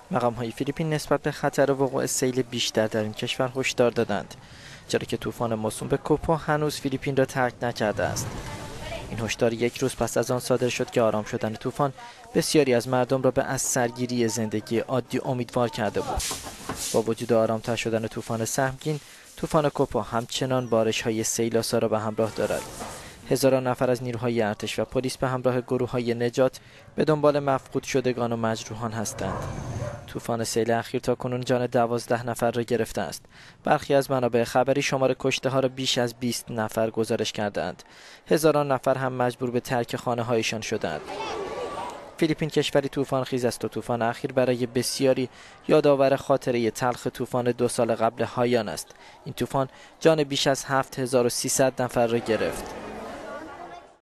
مقام‌های فیلیپین نسبت به خطر وقوع سیل بیشتر در این کشور هشدار دادند، چرا که طوفان موسوم به کوپو هنوز فیلیپین را ترک نکرده است. این هشدار یک روز پس از آن صادر شد که آرام شدن طوفان بسیاری از مردم را به از سرگیری زندگی عادی امیدوار کرده بود. با وجود آرام‌تر شدن طوفان سهمگین، طوفان کوپو همچنان بارش‌های سیل‌آسا را به همراه دارد. هزاران نفر از نیروهای ارتش و پلیس به همراه گروه‌های نجات به دنبال مفقود شدگان و مجروحان هستند. طوفان سیل اخیر تاکنون جان 12 نفر را گرفته است. برخی از منابع خبری شمار کشته‌ها را بیش از 20 نفر گزارش کردند. هزاران نفر هم مجبور به ترک خانه‌هایشان شدند. فیلیپین کشوری طوفان خیز است و طوفان اخیر برای بسیاری یادآور خاطره تلخ طوفان 2 سال قبل هایان است. این طوفان جان بیش از 7300 نفر را گرفت.